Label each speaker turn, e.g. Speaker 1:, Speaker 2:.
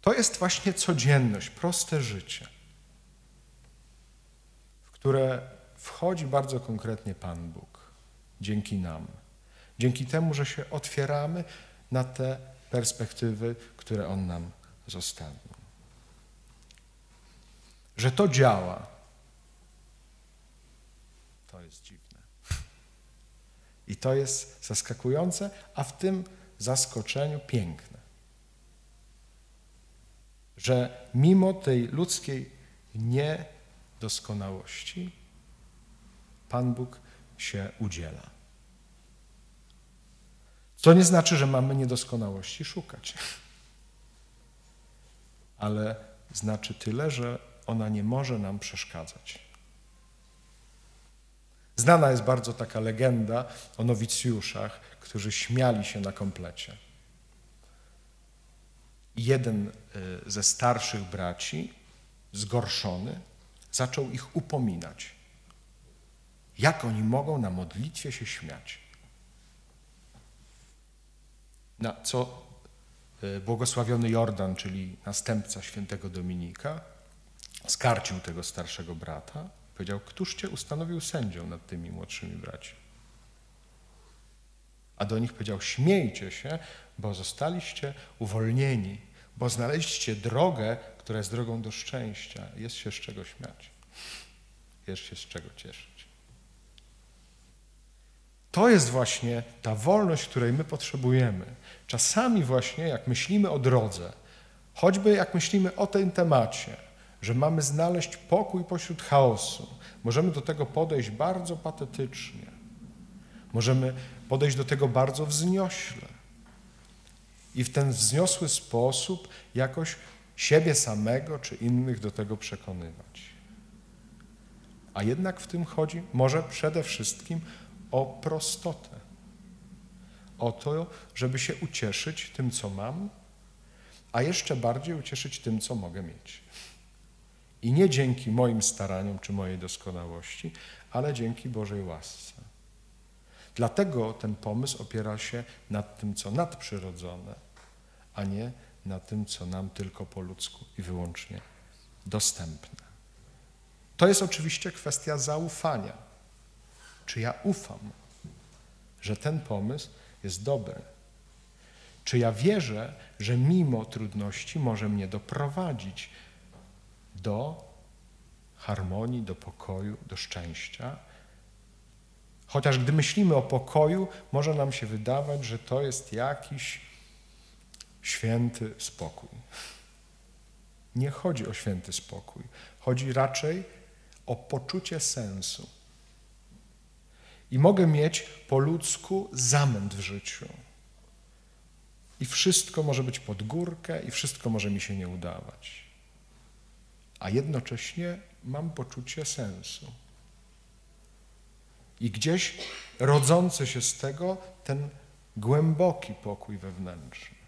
Speaker 1: To jest właśnie codzienność, proste życie, w które wchodzi bardzo konkretnie Pan Bóg dzięki nam. Dzięki temu, że się otwieramy na te perspektywy, które On nam zostawił. Że to działa, to jest dziwne. I to jest zaskakujące, a w tym zaskoczeniu piękne. Że mimo tej ludzkiej niedoskonałości Pan Bóg się udziela. To nie znaczy, że mamy niedoskonałości szukać. Ale znaczy tyle, że ona nie może nam przeszkadzać. Znana jest bardzo taka legenda o nowicjuszach, którzy śmiali się na komplecie. Jeden ze starszych braci, zgorszony, zaczął ich upominać. Jak oni mogą na modlitwie się śmiać? Na co błogosławiony Jordan, czyli następca świętego Dominika, skarcił tego starszego brata. Powiedział, któż cię ustanowił sędzią nad tymi młodszymi braćmi? A do nich powiedział, śmiejcie się, bo zostaliście uwolnieni, bo znaleźliście drogę, która jest drogą do szczęścia. Jest się z czego śmiać. Jest się z czego cieszyć. To jest właśnie ta wolność, której my potrzebujemy. Czasami właśnie, jak myślimy o drodze, choćby jak myślimy o tym temacie, że mamy znaleźć pokój pośród chaosu, możemy do tego podejść bardzo patetycznie. Możemy podejść do tego bardzo wzniośle. I w ten wzniosły sposób jakoś siebie samego czy innych do tego przekonywać. A jednak w tym chodzi może przede wszystkim o prostotę. O to, żeby się ucieszyć tym, co mam, a jeszcze bardziej ucieszyć tym, co mogę mieć. I nie dzięki moim staraniom czy mojej doskonałości, ale dzięki Bożej łasce. Dlatego ten pomysł opiera się nad tym, co nadprzyrodzone, a nie na tym, co nam tylko po ludzku i wyłącznie dostępne. To jest oczywiście kwestia zaufania. Czy ja ufam, że ten pomysł jest dobry? Czy ja wierzę, że mimo trudności może mnie doprowadzić do harmonii, do pokoju, do szczęścia? Chociaż gdy myślimy o pokoju, może nam się wydawać, że to jest jakiś święty spokój. Nie chodzi o święty spokój. Chodzi raczej o poczucie sensu. I mogę mieć po ludzku zamęt w życiu. I wszystko może być pod górkę i wszystko może mi się nie udawać. A jednocześnie mam poczucie sensu. I gdzieś rodzący się z tego ten głęboki pokój wewnętrzny.